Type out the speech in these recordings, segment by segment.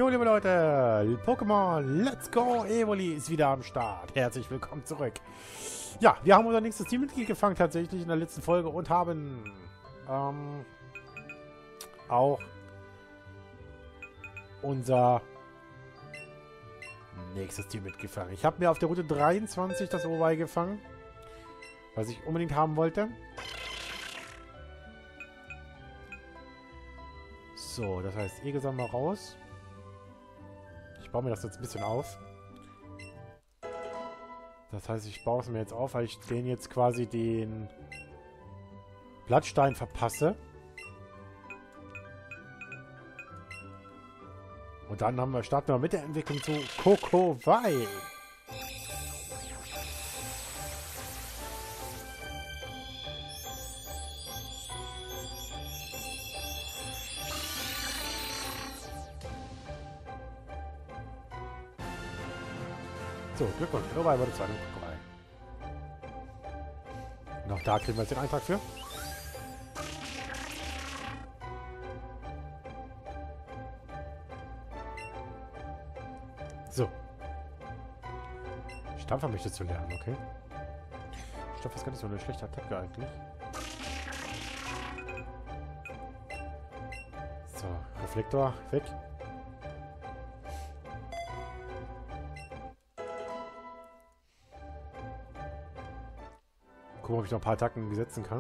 Hallo liebe Leute, Pokémon Let's Go Evoli ist wieder am Start. Herzlich willkommen zurück. Ja, wir haben unser nächstes Teammitglied gefangen tatsächlich in der letzten Folge und haben auch unser nächstes Teammitglied gefangen. Ich habe mir auf der Route 23 das Owei gefangen, was ich unbedingt haben wollte. So, das heißt, Egesan mal raus. Ich baue mir das jetzt ein bisschen auf. Das heißt, ich baue es mir jetzt auf, weil ich den jetzt quasi den Blattstein verpasse. Und dann starten wir mit der Entwicklung zu Kokowai. So, Glückwunsch. Owei wurde zu einem Kokowai. Und auch da kriegen wir jetzt den Eintrag für. So. Stampfer möchtest du lernen, okay. Stampfer ist gar nicht so eine schlechte Attacke eigentlich. So, Reflektor weg. Gucken, ob ich noch ein paar Attacken setzen kann.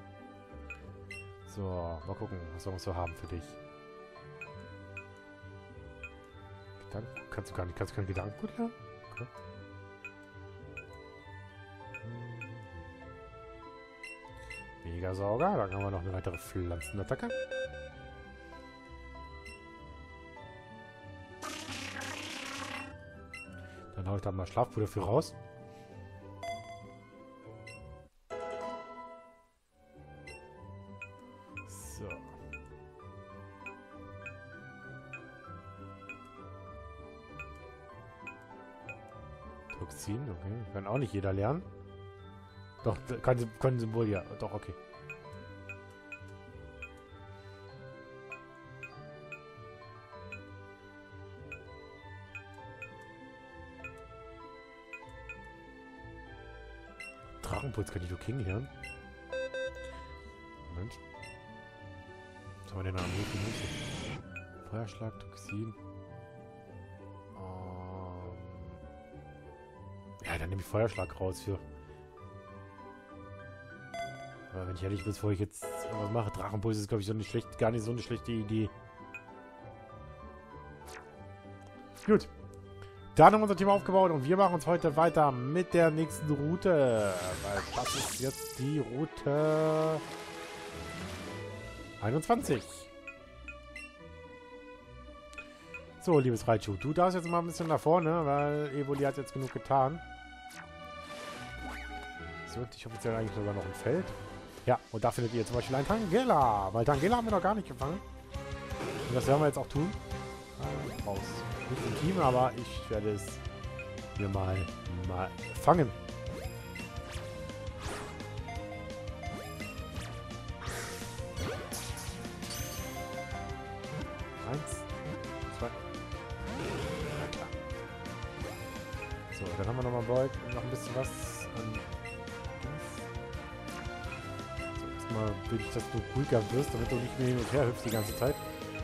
So, mal gucken, was wir noch so haben für dich. Gedanken kannst du gar nicht. Kannst du keine Gedankengut lernen? Okay. Megasauger. Dann haben wir noch eine weitere Pflanzenattacke. Dann hau ich da mal Schlafpuder für raus. So. Toxin, okay. Kann auch nicht jeder lernen. Doch, kann Symbol ja. Doch, okay. Drachenputz kann ich doch King lernen. Moment. Was haben wir denn noch an Feuerschlag, Toxin. Ja, dann nehme ich Feuerschlag raus für. Aber wenn ich ehrlich bin, bevor ich jetzt was mache, Drachenpuls ist, glaube ich, so nicht schlecht, gar nicht so eine schlechte Idee. Gut. Dann haben wir unser Team aufgebaut und wir machen uns heute weiter mit der nächsten Route. Weil das ist jetzt die Route 21. So, liebes Raichu, du darfst jetzt mal ein bisschen nach vorne, weil Evoli hat jetzt genug getan. So, ich offiziell eigentlich sogar noch ein Feld. Ja, und da findet ihr zum Beispiel einen Tangela. Weil Tangela haben wir noch gar nicht gefangen. Und das werden wir jetzt auch tun. Raus. Nicht im Team, aber ich werde es mir mal fangen. Eins, zwei. Ja, klar. So, dann haben wir nochmal Beug und noch ein bisschen was an. So, erstmal will ich, dass du ruhiger wirst, damit du nicht mehr hin und her hüpfst die ganze Zeit.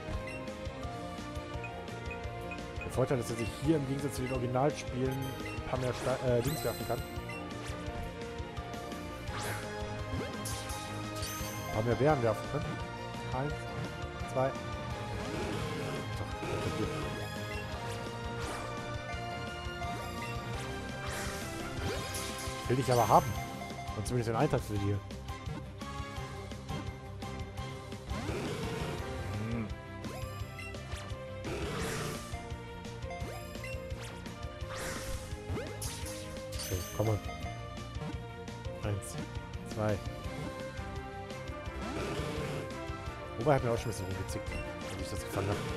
Der Vorteil ist, dass ich hier im Gegensatz zu den Originalspielen ein paar mehr Dings werfen kann. Ein paar mehr Bären werfen können. 1, 2. Ich will dich aber haben. Und zumindest den Eintrag für dir. Okay, komm mal. 1, 2. Wobei hat mir auch schon ein bisschen rumgezickt, als ich das gefangen habe.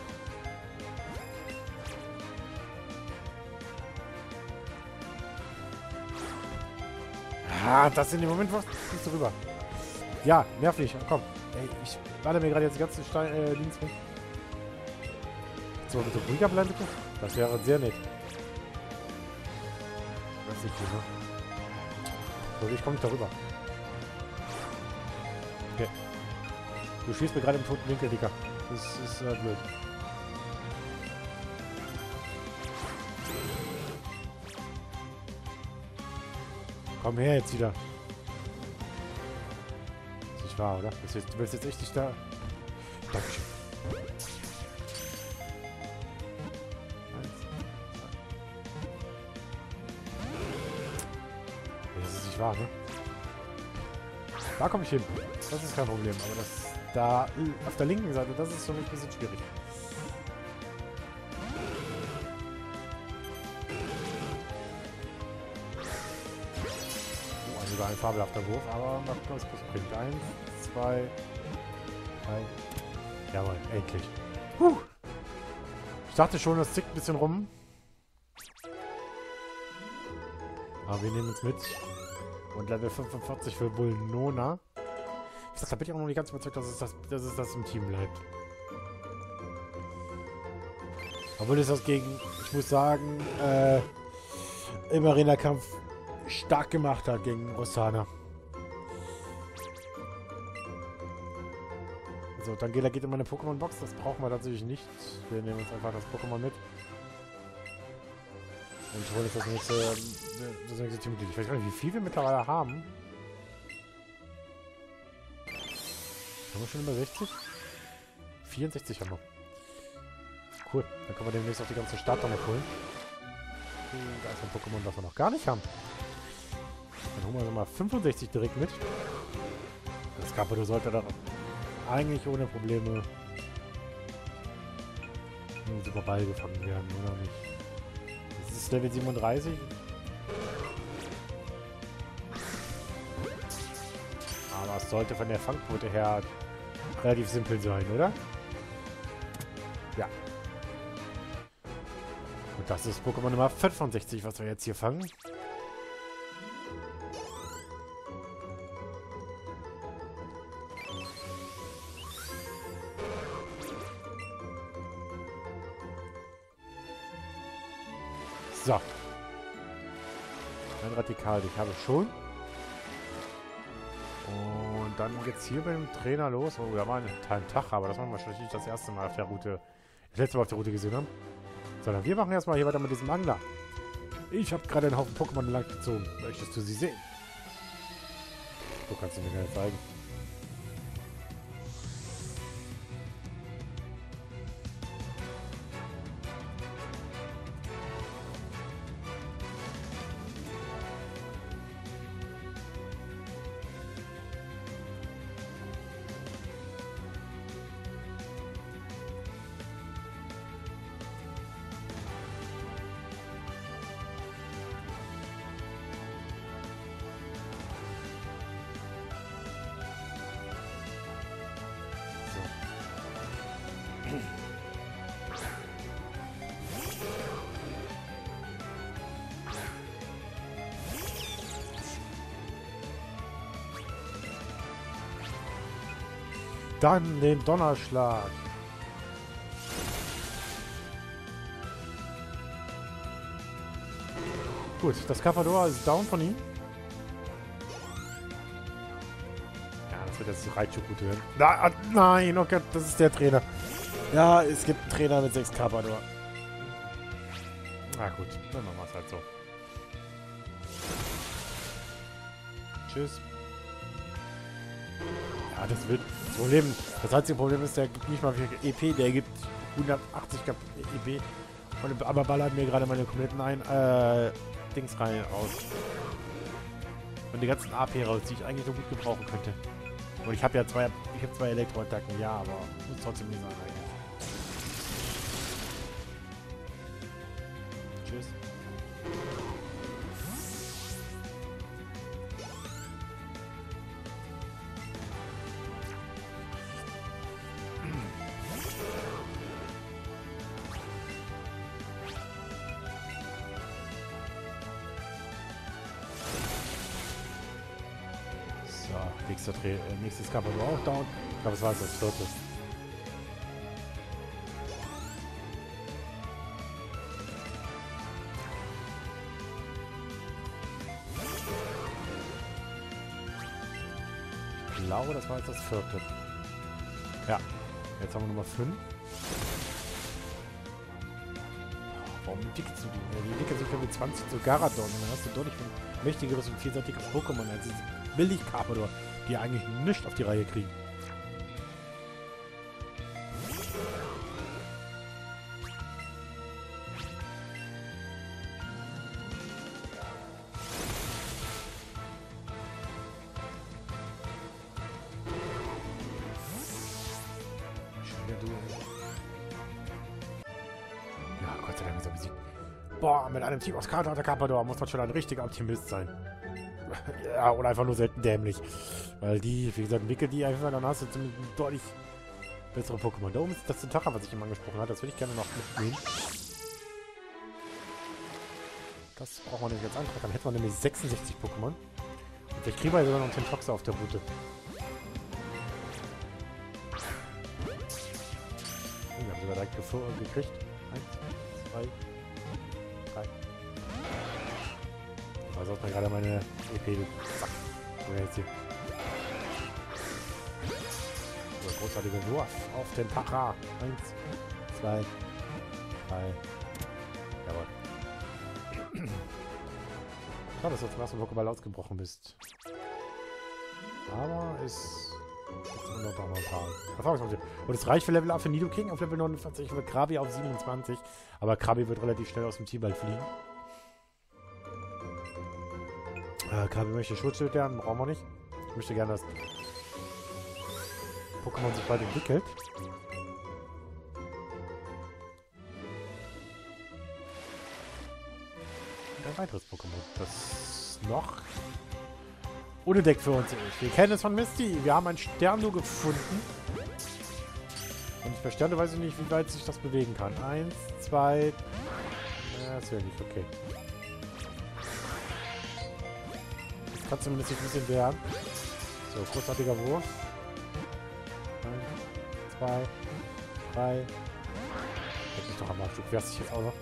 Ah, das in dem Moment was nicht so rüber. Ja, nervig. Komm. Ey, ich warte mir gerade jetzt die ganzen Dienst weg. Kannst du mal bitte ruhiger bleiben, bitte? Das wäre sehr nett. Das ist nicht gut, ne? So, ich komme nicht darüber. Okay. Du schießt mir gerade im toten Winkel, Dicker. Das ist blöd. Komm her jetzt wieder. Ist nicht wahr, oder? Du willst jetzt echt nicht da... Dankeschön. Das ist nicht wahr, ne? Da komme ich hin. Das ist kein Problem. Aber das da auf der linken Seite, das ist für mich ein bisschen schwierig. Also da ein fabelhafter Wurf, aber mal gucken, was das bringt. 1, 2, 3. Jawohl, endlich. Ich dachte schon, das zickt ein bisschen rum. Aber wir nehmen uns mit. Und Level 45 für Bullnona. Ich sag, da bin ich auch noch nicht ganz überzeugt, dass es das im Team bleibt. Obwohl es das gegen, ich muss sagen, im Arena-Kampf stark gemacht hat gegen Rossana. So, Tangela geht in meine Pokémon-Box. Das brauchen wir tatsächlich nicht. Wir nehmen uns einfach das Pokémon mit. Und holen uns das nächste Teammitglied. Ich weiß gar nicht, wie viel wir mittlerweile haben. Haben wir schon über 60? 64 haben wir. Cool. Dann können wir demnächst auch die ganze Starter noch holen. Da ist ein Pokémon, das wir noch gar nicht haben. Dann holen wir nochmal 65 direkt mit. Das Carpador sollte dann eigentlich ohne Probleme im Superball gefangen werden, oder nicht? Das ist Level 37. Aber es sollte von der Fangquote her relativ simpel sein, oder? Ja. Und das ist Pokémon Nummer 65, was wir jetzt hier fangen. So. Ein Radikal, ich habe schon. Und dann geht's hier beim Trainer los. Oh, da war ein Tag, aber das machen wir schon nicht das erste Mal auf der Route. Das letzte Mal auf der Route gesehen haben. Sondern wir machen erstmal hier weiter mit diesem Angler. Ich habe gerade einen Haufen Pokémon lang gezogen. Möchtest du sie sehen? So kannst du mir gerne zeigen. Dann den Donnerschlag. Gut, das Carpador ist down von ihm. Ja, das wird jetzt Raichu gut hören. Nein, oh Gott, das ist der Trainer. Ja, es gibt einen Trainer mit 6 Carpador. Na gut, dann machen wir es halt so. Tschüss. Ja, das wird Problem. Das einzige Problem ist, der gibt nicht mal viel EP, der gibt 180 EP. Aber ballert mir gerade meine kompletten Dings rein aus. Und die ganzen AP raus, die ich eigentlich so gut gebrauchen könnte. Und ich habe ja zwei Elektroattacken, ja, aber muss trotzdem nicht sein. Tschüss. Nächstes Carpador auch down. Ich glaube, es war jetzt das vierte. glaube, das war jetzt das 4. Ja. Jetzt haben wir Nummer 5. Warum entwickelst du die? Die entwickeln sich ja mit 20 zu Garadon. Dann hast du deutlich ein mächtigeres und vielseitiges Pokémon als diese Billig-Carpador, die eigentlich nichts auf die Reihe kriegen. Ja, Gott sei Dank ist er besiegt. Boah, mit einem Team aus Kater oder Carpador muss man schon ein richtiger Optimist sein. Ja, oder einfach nur selten dämlich. Weil die, wie gesagt, entwickelt die einfach, dann hast du zumindest deutlich bessere Pokémon. Da oben ist das Tentacha, was ich immer angesprochen habe. Das würde ich gerne noch mitnehmen. Das braucht man nämlich als Antrag. Dann hätten wir nämlich 66 Pokémon. Und vielleicht kriegen wir sogar noch einen Tentaxa auf der Route. Wir haben sogar direkt gekriegt. 1, 2, 3. Ich weiß auch mal gerade meine EP. Zack. So, jetzt hier. So, großartiger Wurf auf den Tentacha. 1, 2, 3. Jawohl. Schade, dass du zum ersten Pokéball ausgebrochen bist. Aber ist jetzt noch mal ein paar Erfahrungspunkte. Und es reicht für Level Up für Nidoking auf Level 49 und für Krabi auf 27. Aber Krabi wird relativ schnell aus dem Teamball fliegen. Krabi möchte Schutzschild lernen, brauchen wir nicht. Ich möchte gerne, dass Pokémon sich bald entwickelt. Und ein weiteres Pokémon, das noch unentdeckt für uns ist. Wir kennen es von Misty. Wir haben ein Sterno gefunden. Und bei Sterne weiß ich nicht, wie weit sich das bewegen kann. 1, 2... das wäre nicht okay. Das kann zumindest sich ein bisschen wehren. So, großartiger Wurf. 1, 2, 3. Hätte ich doch am Arsch. Du querst dich jetzt auch noch.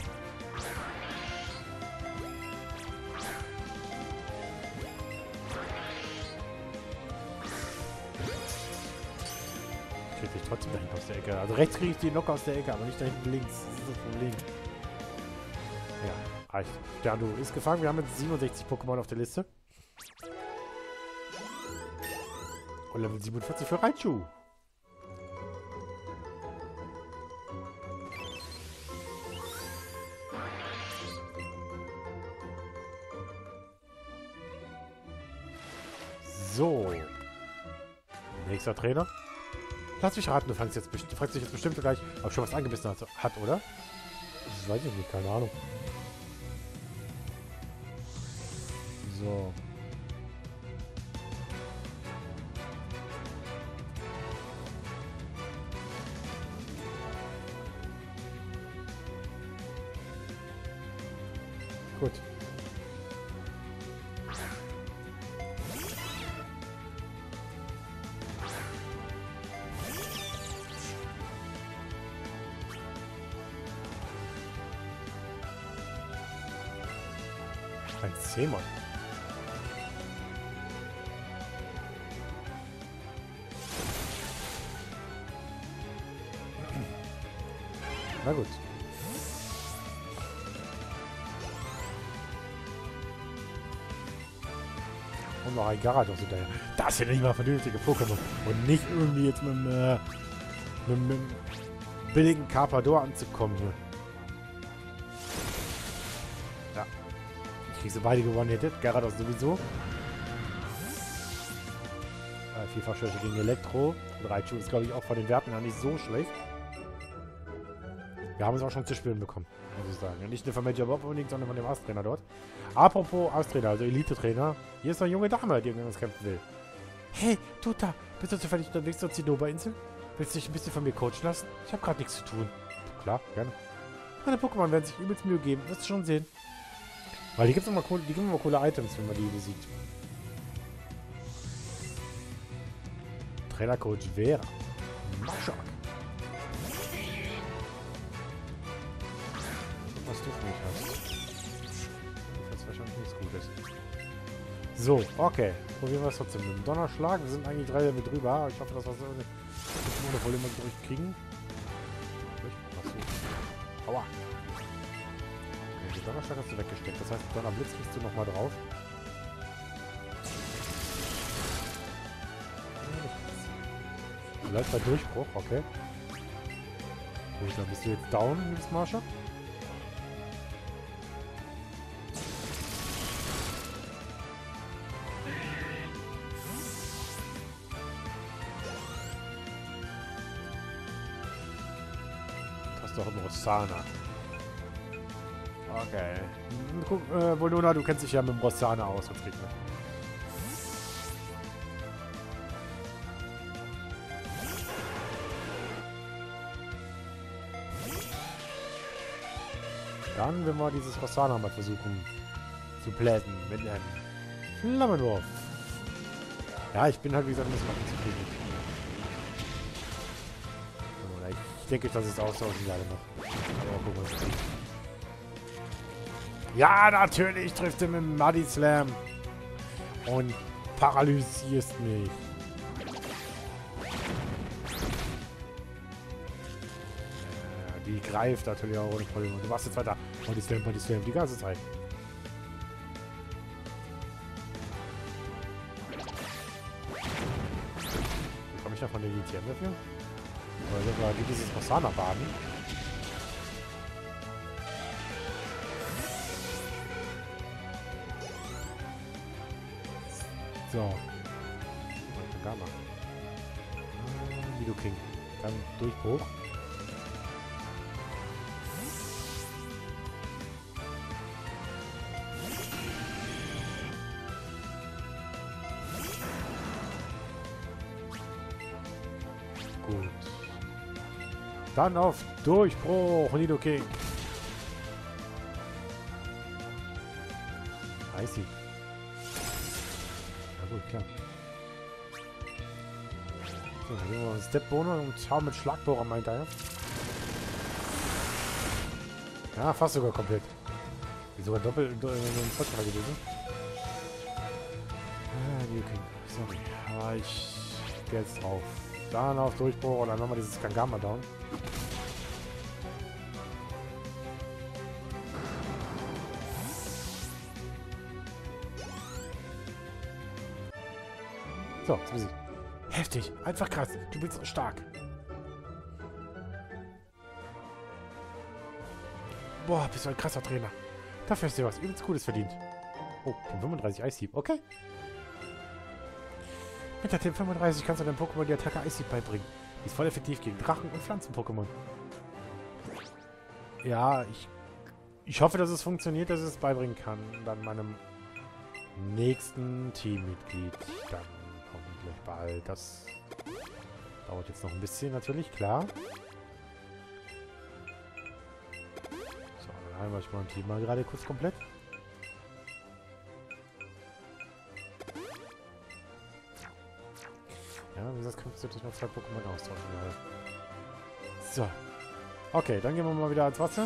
Kriege ich trotzdem dahinter aus der Ecke. Also rechts kriege ich die locker aus der Ecke, aber nicht da hinten links. Das ist das Problem. Ja, reicht. Sterno ist gefangen. Wir haben jetzt 67 Pokémon auf der Liste. Und Level 47 für Raichu. So. Nächster Trainer. Lass mich raten, du fragst dich jetzt bestimmt gleich, ob schon was angebissen hat, oder? Das weiß ich nicht, keine Ahnung. So. Gut. Ein Seemon. Na gut. Und noch ein Gyarados hinterher. Das sind nicht mal vernünftige Pokémon. Und nicht irgendwie jetzt mit einem billigen Carpador anzukommen. Ja. Ich kriege sie beide gewonnen-hitted. Gyarados sowieso. Vielfachschwäche gegen Elektro. Und Raichu ist, glaube ich, auch von den Werten her nicht so schlecht. Wir haben es auch schon zu spüren bekommen, muss ich sagen. Nicht nur von Major Bob unbedingt, sondern von dem Astrainer dort. Apropos Astrainer, also Elite-Trainer. Hier ist eine junge Dame, die irgendwas kämpfen will. Hey, du da, bist du zufällig unterwegs zur Zinnober-Insel? Willst du dich ein bisschen von mir coachen lassen? Ich habe gerade nichts zu tun. Klar, gerne. Meine Pokémon werden sich übelst Mühe geben, wirst du schon sehen. Weil die gibt es immer coole Items, wenn man die besiegt. Trainercoach Vera. Maschak. Was du für mich hast. Das wahrscheinlich nichts Gutes. So, okay. Probieren wir es trotzdem mit dem Donnerschlag. Wir sind eigentlich 3 Level drüber. Ich hoffe, dass wir es ohne Probleme durchkriegen. Achso. Aua. Okay, den Donnerschlag hast du weggesteckt. Das heißt, Donnerblitz kriegst du nochmal drauf. Bleibt bei Durchbruch, okay. Gut, dann bist du jetzt down, liebes Marsha. Das ist doch ein Rossana. Okay. Guck, Volnona, du kennst dich ja mit dem Rossana aus als Gegner. Dann werden wir dieses Rossana mal versuchen zu bläsen mit einem Flammenwurf. Ja, ich bin halt wie gesagt ein bisschen zufrieden. Ich denke, das ist auch so gerade noch. Aber gucken wir mal. Ja, natürlich trifft er mit dem Muddy Slam. Und paralysierst mich. Die greift natürlich auch ohne Probleme. Du machst jetzt weiter. Body Slam, die ganze Zeit. Bekomme ich davon eine Lithium dafür? Oder sogar wie dieses Rossana-Baden. So. Gamma. Nidoking. Dann Durchbruch. Gut. Dann auf Durchbruch, Nidoking. Icy. Ja gut, klar. So, dann gehen wir einen Step-Bonus und hauen mit Schlagbohrer mal hinterher. Ja, fast sogar komplett. Wie sogar doppelt in Volltreffer gewesen. Nidoking. Sorry. Aber ich gehe jetzt drauf. Dann auf Durchbruch und dann nochmal dieses Kangama down. So, jetzt bist ich. Heftig, einfach krass. Du bist so stark. Boah, bist du ein krasser Trainer. Dafür hast du was übelst Cooles verdient. Oh, den 35 Ice Heap, okay. Mit der Team 35 kannst du deinem Pokémon die Attacke Ice Heap beibringen. Die ist voll effektiv gegen Drachen- und Pflanzen-Pokémon. Ja, ich hoffe, dass es funktioniert, dass ich es beibringen kann. Dann meinem nächsten Teammitglied. Dann hoffentlich bald. Das dauert jetzt noch ein bisschen, natürlich, klar. So, dann einmal ich mein Team mal gerade kurz komplett. Ja, wie gesagt, kannst du natürlich noch 2 Pokémon austauschen. Ja. So. Okay, dann gehen wir mal wieder ans Wasser.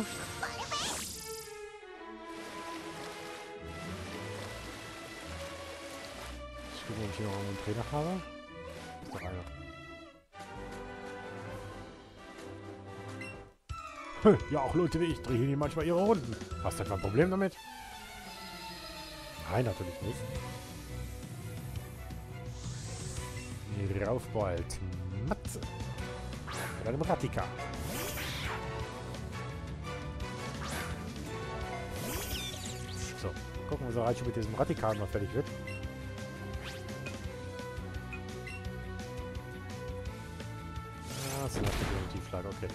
Ich gucke, ob ich hier noch einen Trainer habe. Ist doch einer. Ja, auch Leute wie ich drehen hier manchmal ihre Runden. Hast du etwa ein Problem damit? Nein, natürlich nicht. Raufbold. Matze. Mit einem Ratika. So, gucken wir, so Raichu mit diesem Ratika noch fertig wird. Ja, das ist natürlich eine Tieflage, okay.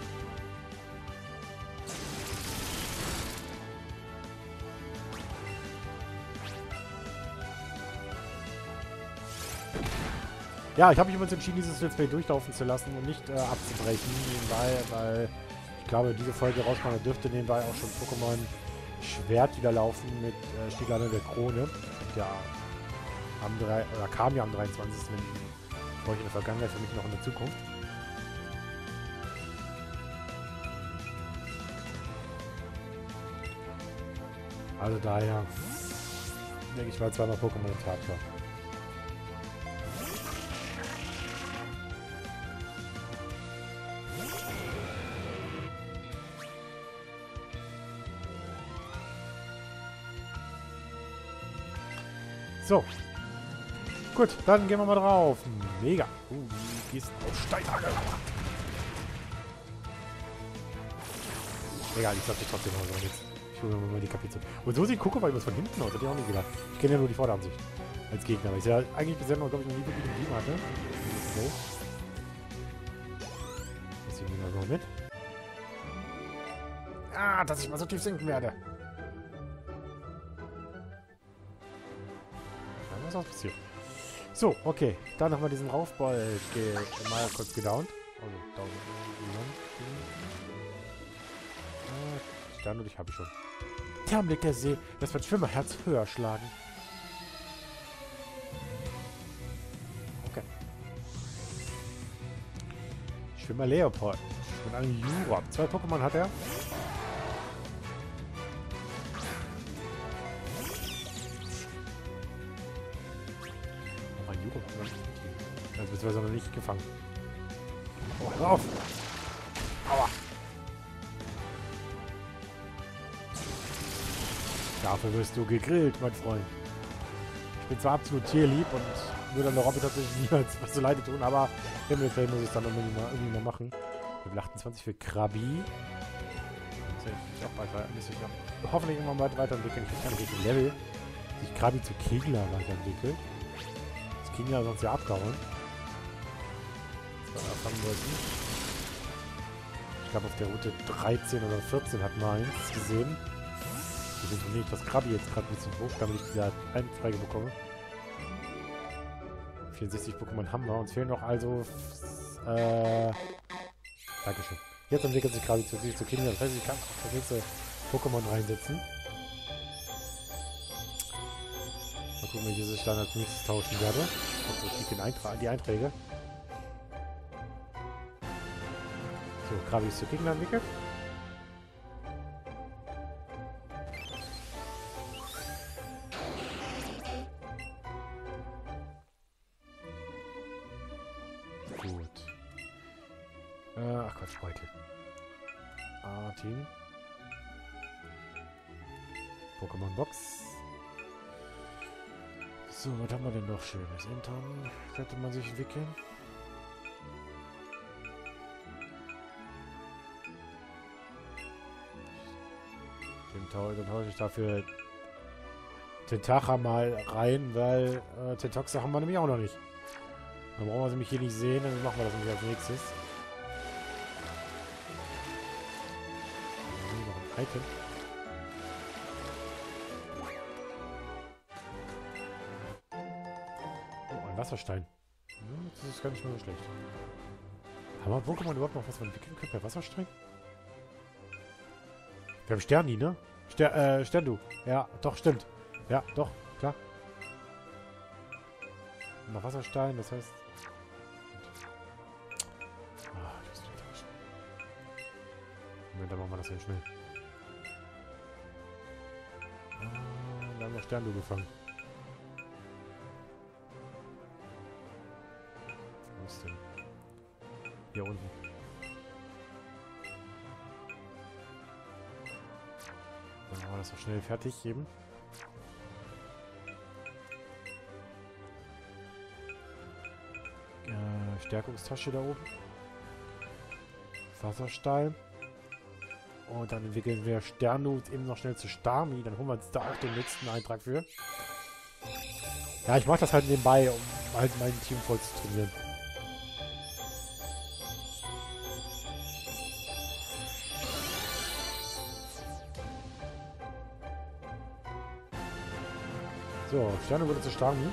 Ja, ich habe mich übrigens entschieden, dieses Let's Play durchlaufen zu lassen und nicht abzubrechen nebenbei, weil ich glaube, diese Folge rauskommen dürfte nebenbei auch schon Pokémon Schwert wieder laufen mit Stiglane der Krone. Ja, kam ja am 23. Für euch in der Vergangenheit, für mich noch in der Zukunft. Also daher denke ich mal zweimal Pokémon im Tag. Ja. So. Gut, dann gehen wir mal drauf. Mega. Gehst auf Steinhagel. Egal, ich sag dir trotzdem mal so jetzt. Ich hole mir mal die Kapitel. Und so sieht Kokoba übrigens von hinten aus. Hätte ich auch nicht gedacht. Ich kenne ja nur die Vorderansicht als Gegner. Weil ich ja eigentlich bisher noch, glaube ich, noch nie wirklich ein Team hatte. So. Deswegen nehmen wir so mit. Ah, dass ich mal so tief sinken werde. Ja, was ist passiert? So, okay. Dann haben wir diesen Raufball mal kurz gedownt. Also, down. Stern und ich habe schon. Der Anblick der See, das wird Schwimmerherz höher schlagen. Okay. Schwimmer Leopold. Und einen Jura. 2 Pokémon hat er. Oh, ein Jura hat man nicht. Also beziehungsweise noch nicht gefangen. Oh, hör auf! Aua! Dafür wirst du gegrillt, mein Freund. Ich bin zwar absolut tierlieb und würde an der Robbe tatsächlich niemals was zu Leide tun, aber im Fall muss ich es dann irgendwie mal machen. Level 28 für Krabi. Muss ich auch hoffentlich immer mal weiterentwickeln. Ich weiß gar nicht, welches Level sich Krabi zu Kegler weiterentwickelt. Das Kegler sonst ja abgehauen. Das wir erfangen wollten. Ich glaube, auf der Route 13 oder 14 hat man eins gesehen. Ich informiere das Krabi jetzt gerade ein bisschen hoch, damit ich diese Anfrage bekomme. 64 Pokémon haben wir. Uns fehlen noch also... Dankeschön. Jetzt entwickelt sich Krabi zu Kinder. Das heißt, ich kann auch das nächste Pokémon reinsetzen. Mal gucken, welches ich dann als nächstes tauschen werde. Also ich kriege die Einträge. So, Krabi ist zu Kinder entwickelt. Ach Quatsch, Beutel. Team. Pokémon Box. So, was haben wir denn noch Schönes? Intern könnte man sich entwickeln. Dann tausche ich dafür Tentacha mal rein, weil Tentoxa haben wir nämlich auch noch nicht. Dann brauchen wir sie nämlich hier nicht sehen, dann machen wir das nämlich als nächstes. Noch ein Item. Oh, ein Wasserstein. Das ist gar nicht mal so schlecht. Haben wir Pokémon überhaupt noch was entwickeln können bei Wasserstein? Wir haben Sterni, ne? Sterndu. Ja, doch, stimmt. Ja, doch, klar. Und noch Wasserstein, das heißt... Ah, ich muss wieder tauschen. Moment, dann machen wir das hier schnell. Ah, da haben wir Sterndu gefangen. Wo ist denn? Hier unten. Dann machen wir das auch schnell fertig eben. Stärkungstasche da oben. Wasserstein. Und dann entwickeln wir Sterndu eben noch schnell zu Starmie. Dann holen wir uns da auch den nächsten Eintrag für. Ja, ich mache das halt nebenbei, um halt mein Team voll zu trainieren. So, Sterne wurde zu Starmie.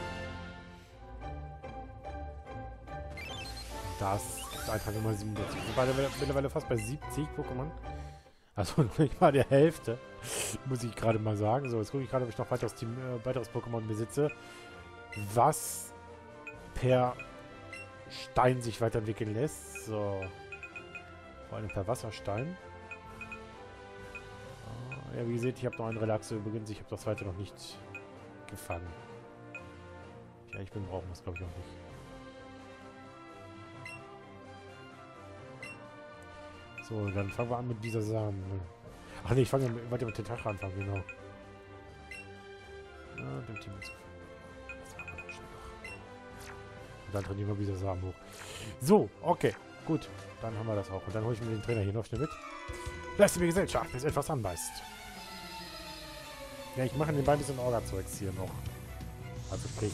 Das ist einfach immer 77. Wir sind beide mittlerweile fast bei 70 Pokémon. Also noch nicht mal der Hälfte. Muss ich gerade mal sagen. So, jetzt gucke ich gerade, ob ich noch weiteres Pokémon besitze. Was per Stein sich weiterentwickeln lässt. So. Vor allem per Wasserstein. Ja, wie ihr seht, ich habe noch einen Relaxo übrigens. Ich habe das zweite noch nicht gefangen. Ja, ich bin brauchen wir es, glaube ich, auch nicht. So, dann fangen wir an mit dieser Samen. Ach ne, ich fange mit Tentacha anfangen, genau. Ja, dem Team zu Und dann trainieren wir wieder Samen hoch. So, okay. Gut. Dann haben wir das auch. Und dann hole ich mir den Trainer hier noch schnell mit. Leiste mir Gesellschaft, bis etwas anbeißt. Ja, ich mache den beiden bisschen Orga-Zeugs hier noch. Also Pech.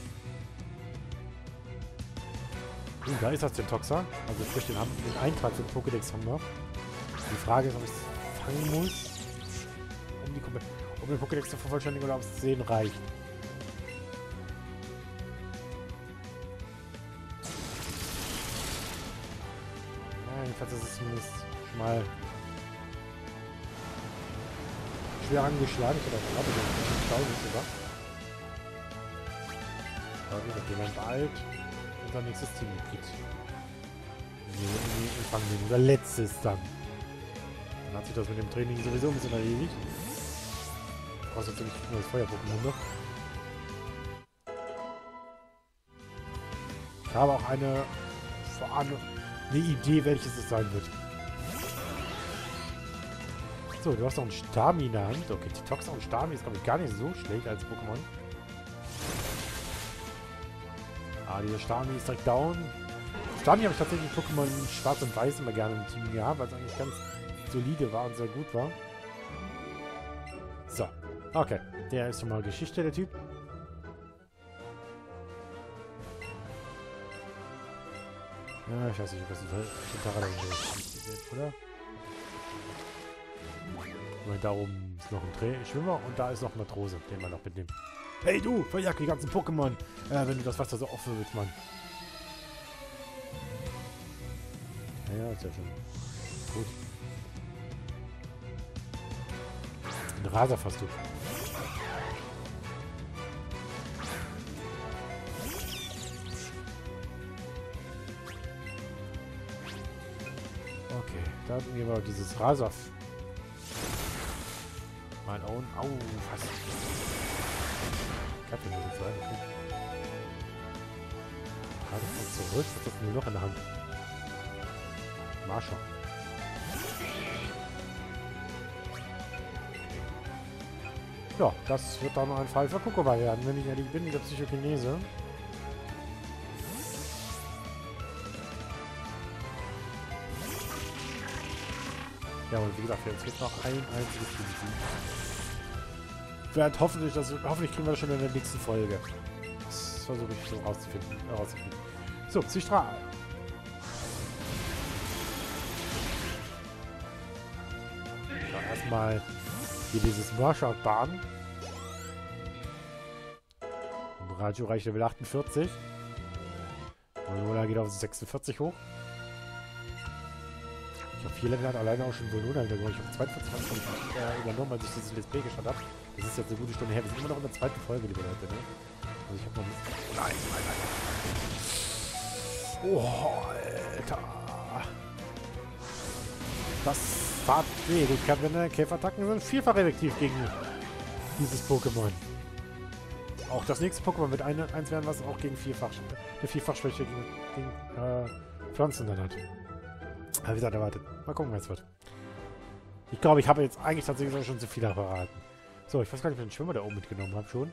Da ist das den Toxer. Also sprich den Eintrag für den Pokédex haben wir. Die Frage ist, ob ich es fangen muss, um den Pokédex zu vervollständigen oder ob es 10 reicht. Ja, jedenfalls ist es zumindest schon mal schwer angeschlagen. Ich habe das sogar. Okay, dann gehen wir bald unser nächstes Teammitglied. Nee, fangen wir unser letztes dann. Dann hat sich das mit dem Training sowieso ein bisschen erledigt. Außer natürlich nur das Feuer-Pokémon noch. Ich habe auch eine Idee, welches es sein wird. So, du hast noch einen Stami in der Hand. Okay, die Toxa und Stami ist, glaube ich, gar nicht so schlecht als Pokémon. Ah, dieser Stami ist direkt down. Stami habe ich tatsächlich Pokémon Schwarz und Weiß immer gerne im Team gehabt, weil es eigentlich ganz solide war und sehr gut war. So, okay. Der ist schon mal Geschichte, der Typ. Ja, ich weiß nicht, was ist, oder? Und da oben ist noch ein Schwimmer und da ist noch ein Matrose, den man noch mitnimmt. Hey du, verjag die ganzen Pokémon, wenn du das Wasser so offen willst, Mann. Ja, ist ja schon gut. Ein Raser fast du. Okay, dann gehen wir dieses Raser. Mein Own. Au, fast. Ich hab den nur sein, okay. Gerade von zurück. Was ist das denn noch in der Hand? Marsha. Ja, das wird dann ein Fall für Kokoba werden, wenn ich ehrlich bin, der Psychokinese. Ja, und wie gesagt, jetzt gibt noch ein einziges Team. Hoffentlich kriegen wir das schon in der nächsten Folge. Das versuche ich so rauszufinden. So, Psystrahl. Ja, erstmal hier dieses Marshall-Bahn. Und Radio reicht Level 48. Volona geht auf 46 hoch. Ich habe 4 Level hat alleine auch schon Volona hintergekommen. Ich habe 42 übernommen, als ich dieses Let's Play gestartet habe. Das ist jetzt eine gute Stunde her. Wir sind immer noch in der zweiten Folge, liebe Leute, ne? Also ich habe noch nicht... Nein. Oh, Alter. Das war... Nee, gut, Käferattacken sind vielfach effektiv gegen dieses Pokémon. Auch das nächste Pokémon wird eins werden, was auch gegen eine Vierfachschwäche gegen Pflanzen dann hat. Aber wie gesagt, erwartet. Mal gucken, was es wird. Ich glaube, ich habe jetzt eigentlich tatsächlich schon zu viel verraten. So, ich weiß gar nicht, ob ich den Schwimmer da oben mitgenommen habe schon.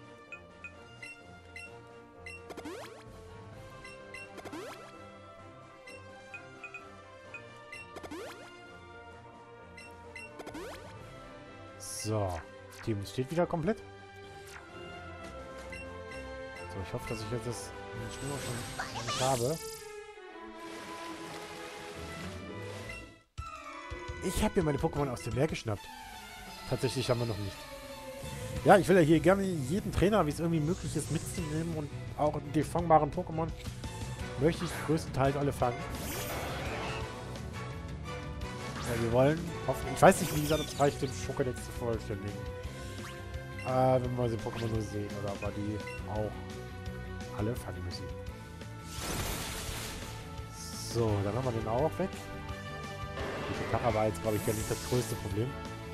So, Team steht wieder komplett. So, ich hoffe, dass ich jetzt den Schwimmer schon nicht habe. Ich habe mir meine Pokémon aus dem Meer geschnappt. Tatsächlich haben wir noch nicht. Ja, ich will ja hier gerne jeden Trainer, wie es irgendwie möglich ist, mitzunehmen und auch die fangbaren Pokémon möchte ich größtenteils alle fangen. Ja, wir wollen hoffen. Ich weiß nicht, wie gesagt, ob es reicht, den Pokédex zu vollständigen. Wenn wir die Pokémon nur sehen oder ob wir die auch alle fangen müssen. So, dann haben wir den auch weg. Die Gitarre war jetzt, glaube ich, gar nicht das größte Problem.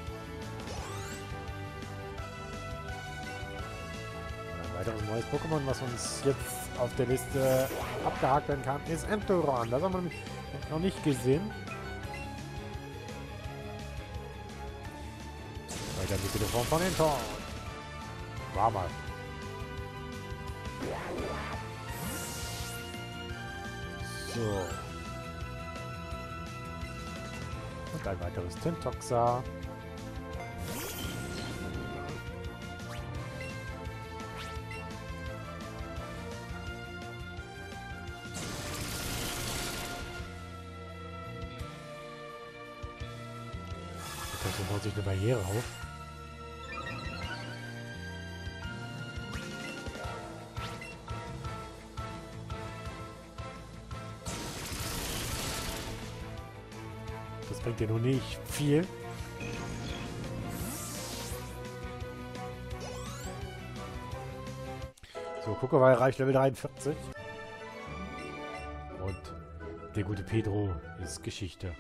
Ein weiteres neues Pokémon, was uns jetzt auf der Liste abgehakt werden kann, ist Entoran. Das haben wir noch nicht gesehen. Weiter mit der Form von Entoran. War mal. So. Und ein weiteres Tentoxa. Da baut sich eine Barriere auf. Das bringt dir nur nicht viel. So, Kokowai erreicht Level 43. Und der gute Pedro ist Geschichte.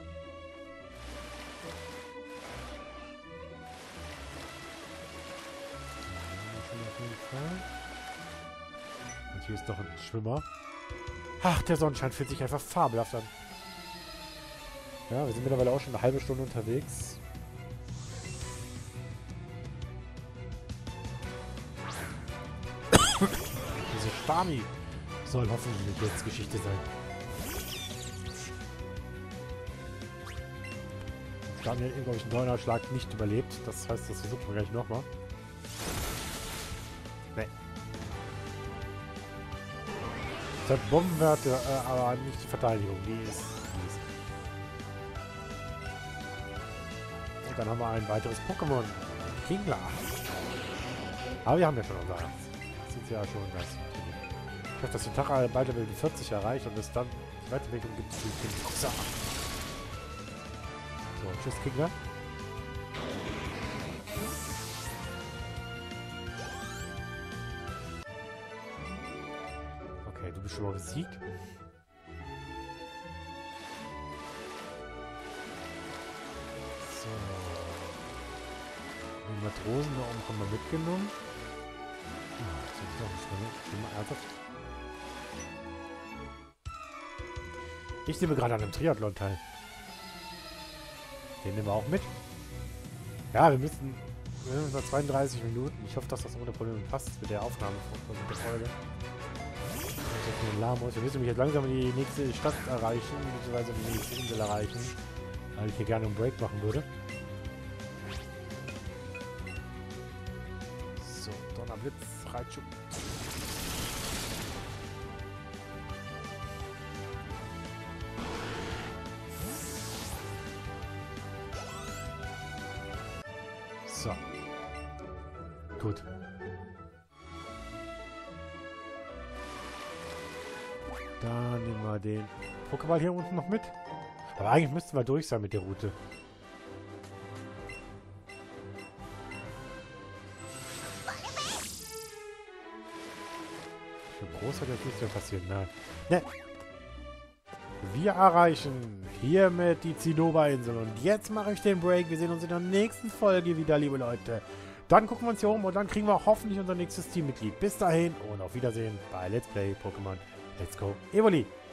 Und hier ist noch ein Schwimmer. Ach, der Sonnenschein fühlt sich einfach fabelhaft an. Ja, wir sind mittlerweile auch schon eine halbe Stunde unterwegs. Diese Stami soll hoffentlich jetzt Geschichte sein. Stami hat eben, glaube ich, einen Donnerschlag nicht überlebt. Das heißt, das versuchen wir gleich nochmal. Nee. Das hat Bombenwerte, aber nicht die Verteidigung. Die ist fies. Und dann haben wir ein weiteres Pokémon. Kingler. Aber wir haben ja schon unser Herz. Das ist ja schon ganz natürlich. Ich hoffe, dass der Tag bald Level 40 erreicht und es dann die Weiterentwicklung gibt zu Kingler. So, tschüss Kingler. Okay, du bist schon mal besiegt. So. Die Matrosen da oben haben wir mitgenommen. Ah, das ist noch ein Schwimmer. Ernsthaft? Ich nehme gerade an einem Triathlon teil. Den nehmen wir auch mit. Ja, wir müssen noch 32 Minuten. Ich hoffe, dass das ohne Probleme passt mit der Aufnahme von der Folge. Wir müssen mich jetzt langsam in die nächste Stadt erreichen, beziehungsweise die nächste Insel erreichen, weil ich hier gerne einen Break machen würde. So, Donnerblitz, Reitschub. So. Gut. Dann nehmen wir den Pokéball hier unten noch mit. Aber eigentlich müssten wir durch sein mit der Route. Für groß hat jetzt nichts mehr passiert. Nein. Ne. Wir erreichen hiermit die Zinnober-Insel. Und jetzt mache ich den Break. Wir sehen uns in der nächsten Folge wieder, liebe Leute. Dann gucken wir uns hier um und dann kriegen wir hoffentlich unser nächstes Teammitglied. Bis dahin und auf Wiedersehen bei Let's Play Pokémon Let's Go Evoli.